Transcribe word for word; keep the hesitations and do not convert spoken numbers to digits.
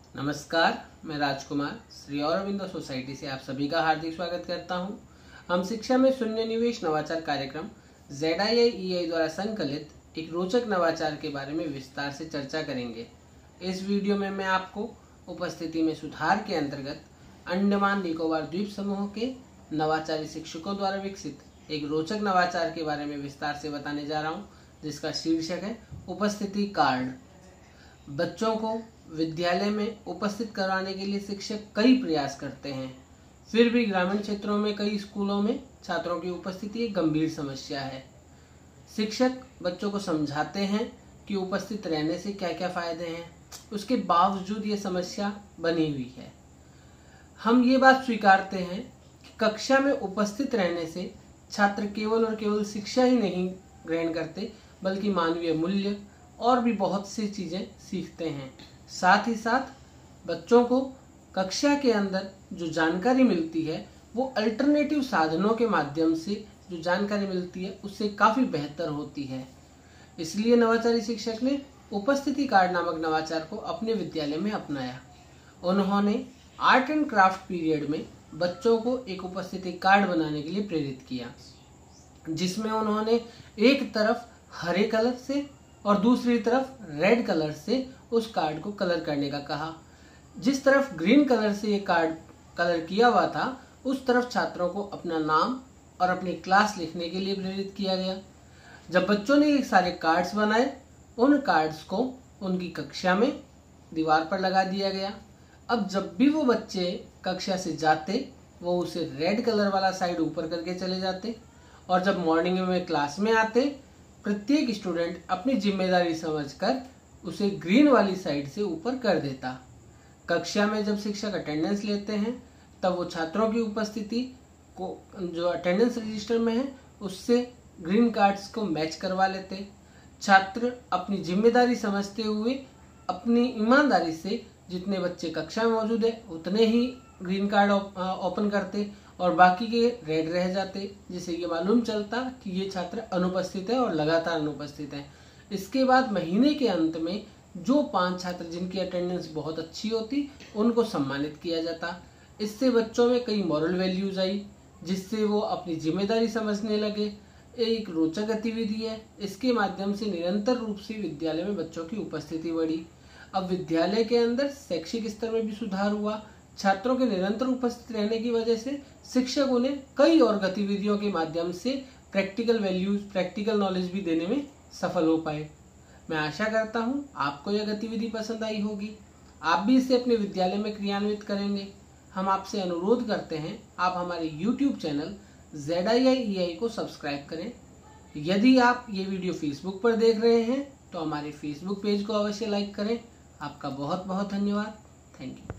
नमस्कार, मैं राजकुमार श्री औरबिंदो सोसाइटी से आप सभी का हार्दिक स्वागत करता हूं। हम शिक्षा में शून्य निवेश नवाचार कार्यक्रम जेड आई आई ई आई द्वारा संकलित एक रोचक नवाचार के बारे में विस्तार से चर्चा करेंगे। इस वीडियो में मैं आपको उपस्थिति में सुधार के अंतर्गत अंडमान निकोबार द्वीप समूह के नवाचारी शिक्षकों द्वारा विकसित एक रोचक नवाचार के बारे में विस्तार से बताने जा रहा हूँ, जिसका शीर्षक है उपस्थिति कार्ड। बच्चों को विद्यालय में उपस्थित कराने के लिए शिक्षक कई प्रयास करते हैं, फिर भी ग्रामीण क्षेत्रों में कई स्कूलों में छात्रों की उपस्थिति एक गंभीर समस्या है। शिक्षक बच्चों को समझाते हैं कि उपस्थित रहने से क्या क्या फायदे हैं, उसके बावजूद ये समस्या बनी हुई है। हम ये बात स्वीकारते हैं कि कक्षा में उपस्थित रहने से छात्र केवल और केवल शिक्षा ही नहीं ग्रहण करते, बल्कि मानवीय मूल्य और भी बहुत सी चीज़ें सीखते हैं। साथ ही साथ बच्चों को कक्षा के अंदर जो जानकारी मिलती है वो अल्टरनेटिव साधनों के माध्यम से जो जानकारी मिलती है उससे काफ़ी बेहतर होती है। इसलिए नवाचारी शिक्षक ने उपस्थिति कार्ड नामक नवाचार को अपने विद्यालय में अपनाया। उन्होंने आर्ट एंड क्राफ्ट पीरियड में बच्चों को एक उपस्थिति कार्ड बनाने के लिए प्रेरित किया, जिसमें उन्होंने एक तरफ हरे कलर से और दूसरी तरफ रेड कलर से उस कार्ड को कलर करने का कहा। जिस तरफ ग्रीन कलर से ये कार्ड कलर किया हुआ था, उस तरफ छात्रों को अपना नाम और अपनी क्लास लिखने के लिए प्रेरित किया गया। जब बच्चों ने ये सारे कार्ड्स बनाए, उन कार्ड्स को उनकी कक्षा में दीवार पर लगा दिया गया। अब जब भी वो बच्चे कक्षा से जाते, वो उसे रेड कलर वाला साइड ऊपर करके चले जाते, और जब मॉर्निंग में क्लास में आते, प्रत्येक स्टूडेंट अपनी जिम्मेदारी समझकर उसे ग्रीन वाली साइड से ऊपर कर देता। कक्षा में जब शिक्षक अटेंडेंस लेते हैं, तब वो छात्रों की उपस्थिति को जो अटेंडेंस रजिस्टर में है उससे ग्रीन कार्ड्स को मैच करवा लेते। छात्र अपनी जिम्मेदारी समझते हुए अपनी ईमानदारी से जितने बच्चे कक्षा में मौजूद है उतने ही ग्रीन कार्ड ओपन करते और बाकी के रेड रह जाते, जिससे ये मालूम चलता कि ये छात्र अनुपस्थित है और लगातार अनुपस्थित है। इसके बाद महीने के अंत में जो पांच छात्र जिनकी अटेंडेंस बहुत अच्छी होती, उनको सम्मानित किया जाता। इससे बच्चों में कई मॉरल वैल्यूज आई, जिससे वो अपनी जिम्मेदारी समझने लगे। एक रोचक गतिविधि है। इसके माध्यम से निरंतर रूप से विद्यालय में बच्चों की उपस्थिति बढ़ी। अब विद्यालय के अंदर शैक्षिक स्तर में भी सुधार हुआ। छात्रों के निरंतर उपस्थित रहने की वजह से शिक्षक उन्हें कई और गतिविधियों के माध्यम से प्रैक्टिकल वैल्यूज, प्रैक्टिकल नॉलेज भी देने में सफल हो पाए। मैं आशा करता हूं आपको यह गतिविधि पसंद आई होगी। आप भी इसे अपने विद्यालय में क्रियान्वित करेंगे। हम आपसे अनुरोध करते हैं, आप हमारे YouTube channel Z I I E I को सब्सक्राइब करें। यदि आप ये वीडियो फेसबुक पर देख रहे हैं तो हमारे फेसबुक पेज को अवश्य लाइक करें। आपका बहुत बहुत धन्यवाद। Thank you.